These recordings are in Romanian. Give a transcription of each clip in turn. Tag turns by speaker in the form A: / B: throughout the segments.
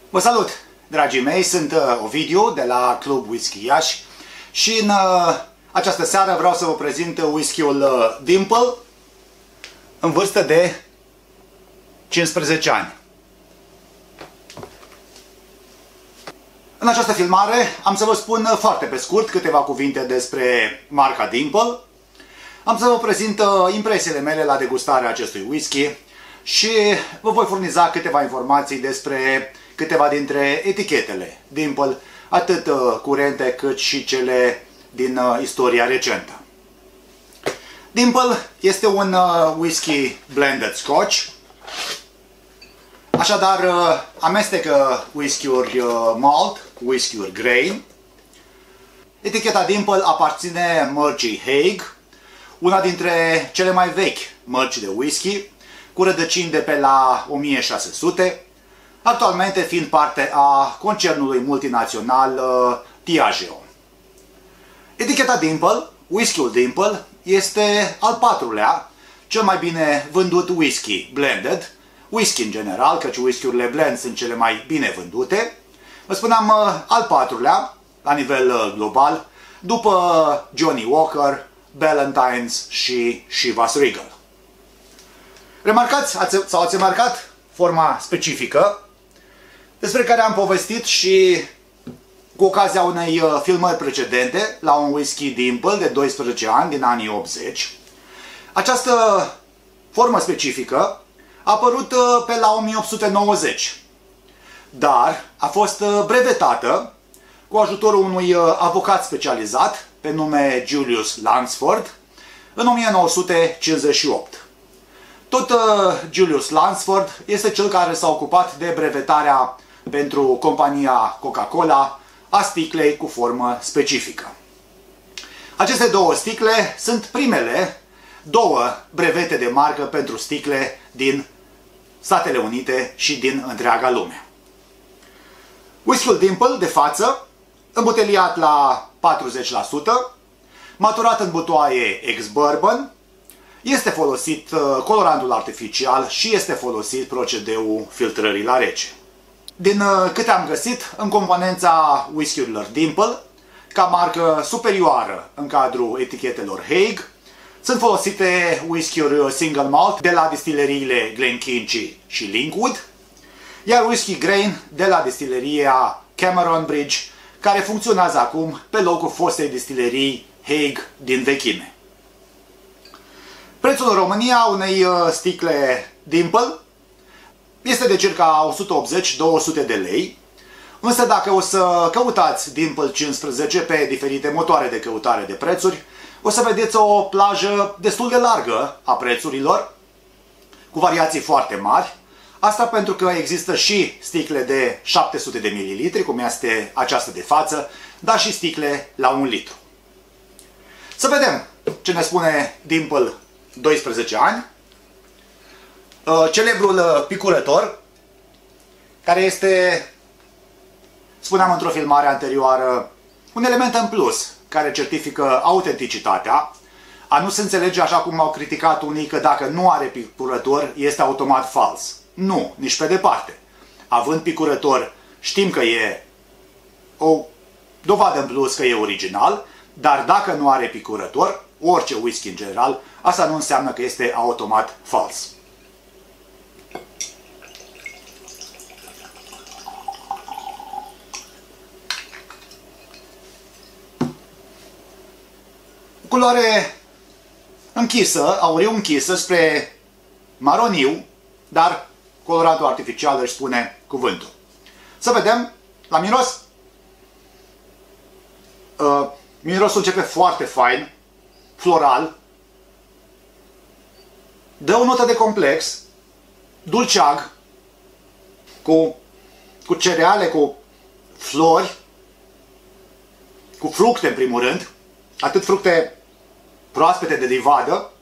A: Vă salut, dragii mei, sunt Ovidiu de la Club Whisky Iași și în această seară vreau să vă prezint whisky-ul Dimple în vârstă de 15 ani. În această filmare am să vă spun foarte pe scurt câteva cuvinte despre marca Dimple. Am să vă prezint impresiile mele la degustarea acestui whisky și vă voi furniza câteva informații despre câteva dintre etichetele Dimple, atât curente cât și cele din istoria recentă. Dimple este un whisky blended scotch, așadar amestecă whisky-uri malt cu whisky-uri grain. Eticheta Dimple aparține mărcii Haig, una dintre cele mai vechi mărci de whisky, cu rădăcini de pe la 1600, actualmente fiind parte a concernului multinațional Diageo. Eticheta Dimple, whisky-ul Dimple, este al patrulea cel mai bine vândut whisky blended, whisky în general, căci whisky-urile blend sunt cele mai bine vândute. Vă spuneam al patrulea la nivel global, după Johnnie Walker, Ballantine's și Chivas Regal. Remarcați sau ați remarcat forma specifică despre care am povestit și cu ocazia unei filmări precedente la un whisky Dimple de 12 ani din anii 80. Această formă specifică a apărut pe la 1890, dar a fost brevetată cu ajutorul unui avocat specializat pe nume Julius Lansford în 1958. Tot Julius Lansford este cel care s-a ocupat de brevetarea pentru compania Coca-Cola a sticlei cu formă specifică. Aceste două sticle sunt primele două brevete de marcă pentru sticle din Statele Unite și din întreaga lume. Whisky-ul Dimple de față, îmbuteliat la 40%, maturat în butoaie ex-bourbon, este folosit colorantul artificial și este folosit procedeul filtrării la rece. Din câte am găsit, în componența whisky-urilor Dimple, ca marcă superioară în cadrul etichetelor Haig, sunt folosite whisky-uri single malt de la distileriile Glenkinchie și Linkwood, iar whisky grain de la distileria Cameron Bridge, care funcționează acum pe locul fostei distilerii Haig din vechime. Prețul în România unei sticle Dimple este de circa 180-200 de lei, însă dacă o să căutați Dimple 15 pe diferite motoare de căutare de prețuri, o să vedeți o plajă destul de largă a prețurilor, cu variații foarte mari. Asta pentru că există și sticle de 700 de ml, cum este aceasta de față, dar și sticle la 1 litru. Să vedem ce ne spune Dimple 12 ani. Celebrul picurător, care este, spuneam într-o filmare anterioară, un element în plus care certifică autenticitatea. A nu se înțelege, așa cum au criticat unii, că dacă nu are picurător este automat fals. Nu, nici pe departe. Având picurător, știm că e o dovadă în plus că e original, dar dacă nu are picurător, orice whisky în general, asta nu înseamnă că este automat fals. Culoare închisă, auriu închisă spre maroniu, dar colorantul artificial își spune cuvântul. Să vedem la miros. Mirosul începe foarte fain, floral, dă o notă de complex, dulceag, cu cereale, cu flori, cu fructe în primul rând, atât fructe proaspete de livadă,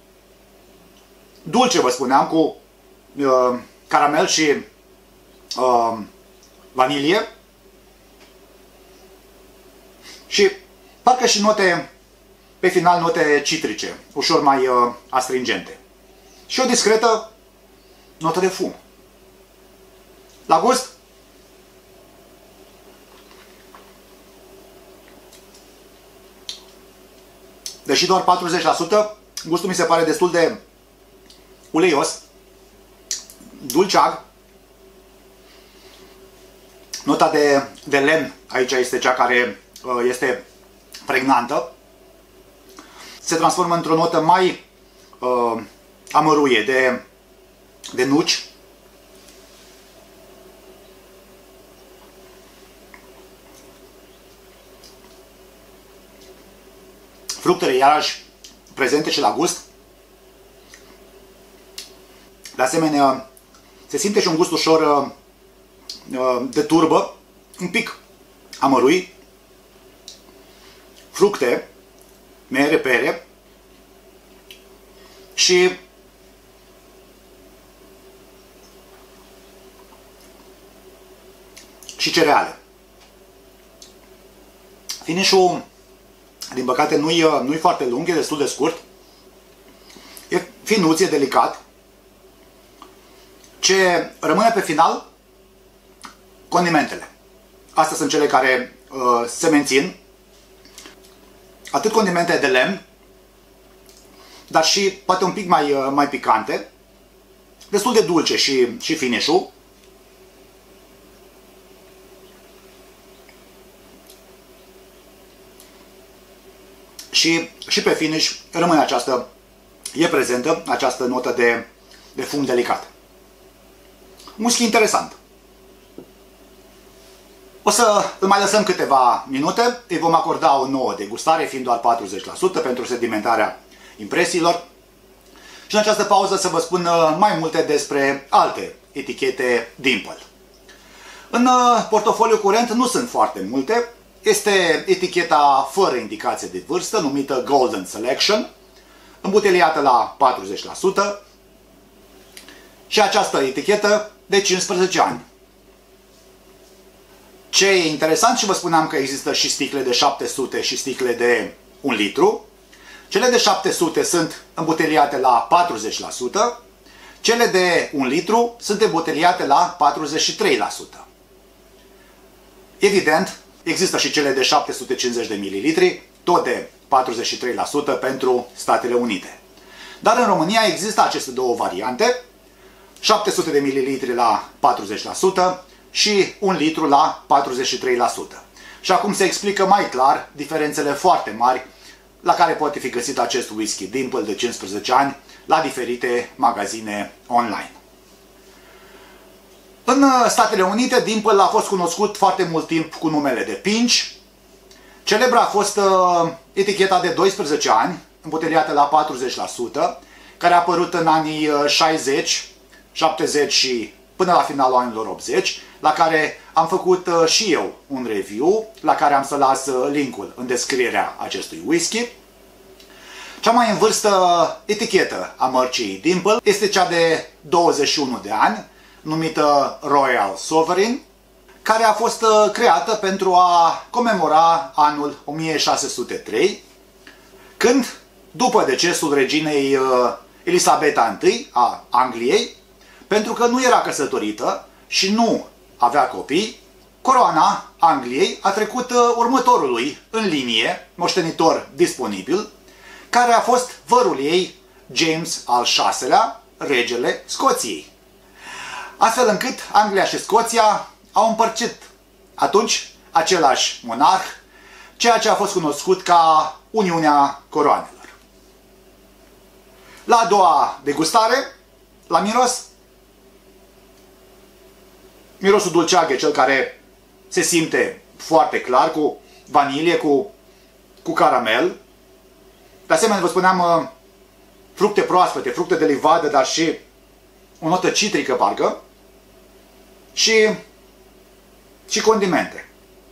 A: dulce, vă spuneam, cu caramel și vanilie și parcă și note, pe final, note citrice, ușor mai astringente. Și o discretă notă de fum. La gust, deși doar 40%, gustul mi se pare destul de uleios, dulceag. Nota de lemn aici este cea care este pregnantă. Se transformă într-o notă mai amăruie de nuci. Fructele iarăși prezente și la gust. De asemenea, se simte și un gust ușor de turbă, un pic amărui. Fructe, mere, pere și cereale. Finish-ul, din păcate, nu-i foarte lung, e destul de scurt. E finuț, e delicat. Ce rămâne pe final? Condimentele. Astea sunt cele care se mențin. Atât condimente de lemn, dar și poate un pic mai picante. Destul de dulce și finish-ul. Și pe finish rămâne e prezentă această notă de fum delicat. Whisky interesant. O să îl mai lăsăm câteva minute, îi vom acorda o nouă degustare, fiind doar 40% pentru sedimentarea impresiilor. Și în această pauză să vă spun mai multe despre alte etichete Dimple. În portofoliu curent nu sunt foarte multe. Este eticheta fără indicație de vârstă, numită Golden Selection, îmbuteliată la 40%. Și această etichetă de 15 ani. Ce e interesant, și vă spuneam că există și sticle de 700 și sticle de 1 litru. Cele de 700 sunt îmbuteliate la 40%, cele de 1 litru sunt îmbuteliate la 43%. Evident, există și cele de 750 de ml, tot de 43% pentru Statele Unite. Dar în România există aceste două variante, 700 de ml la 40% și 1 litru la 43%. Și acum se explică mai clar diferențele foarte mari la care poate fi găsit acest whisky Dimple de 15 ani la diferite magazine online. În Statele Unite, Dimple a fost cunoscut foarte mult timp cu numele de Pinch. Celebră a fost eticheta de 12 ani, îmbuteliată la 40%, care a apărut în anii 60, 70 și până la finalul anilor 80, la care am făcut și eu un review, la care am să las linkul în descrierea acestui whisky. Cea mai în vârstă etichetă a mărcii Dimple este cea de 21 de ani, numită Royal Sovereign, care a fost creată pentru a comemora anul 1603, când, după decesul reginei Elisabeta I a Angliei, pentru că nu era căsătorită și nu avea copii, coroana Angliei a trecut următorului în linie, moștenitor disponibil, care a fost vărul ei, James al VI-lea, regele Scoției. Astfel încât Anglia și Scoția au împărțit atunci același monarh, ceea ce a fost cunoscut ca Uniunea Coroanelor. La a doua degustare, la miros, mirosul dulceag e cel care se simte foarte clar, cu vanilie, cu caramel. De asemenea, vă spuneam, fructe proaspete, fructe de livadă, dar și o notă citrică, parcă, și condimente.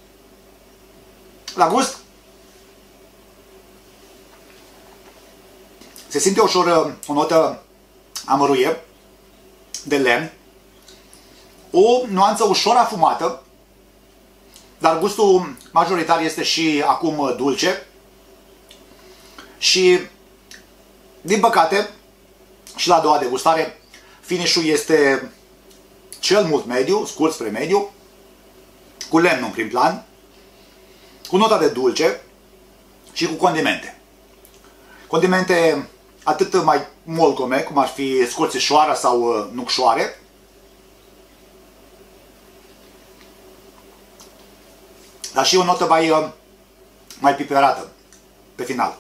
A: La gust, se simte ușor o notă amăruie, de lemn, o nuanță ușor afumată, dar gustul majoritar este și acum dulce. Și, din păcate, și la a doua degustare, finish-ul este cel mult mediu, scurt spre mediu, cu lemn în prim plan, cu nota de dulce și cu condimente. Condimente atât mai molcome, cum ar fi scorțișoara sau nucșoare. Dar și o notă mai piperată pe final.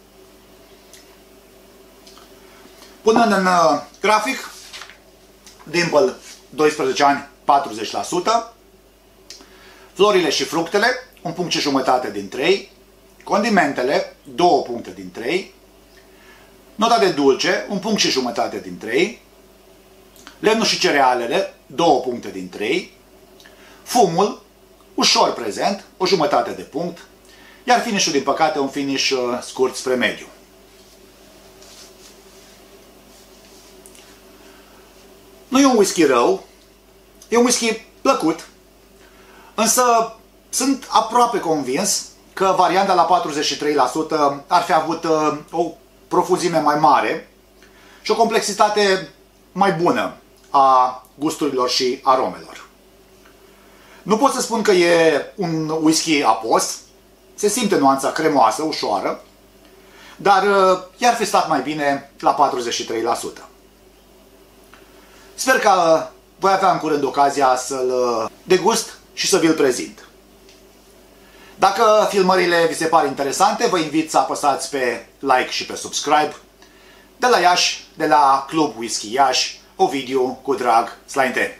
A: Punând în grafic, Dimple 12 ani 40%, florile și fructele 1,5 puncte din 3, condimentele 2 puncte din 3, nota de dulce 1,5 puncte din 3, lemnul și cerealele 2 puncte din 3, fumul ușor prezent, 0,5 de punct, iar finish-ul, din păcate, un finish scurt spre mediu. Nu e un whisky rău, e un whisky plăcut, însă sunt aproape convins că varianta la 43% ar fi avut o profuzime mai mare și o complexitate mai bună a gusturilor și aromelor. Nu pot să spun că e un whisky apos, se simte nuanța cremoasă, ușoară, dar i-ar fi stat mai bine la 43%. Sper că voi avea în curând ocazia să-l degust și să vi-l prezint. Dacă filmările vi se par interesante, vă invit să apăsați pe like și pe subscribe. De la Iași, de la Club Whisky Iași, Ovidiu cu drag, Slainte!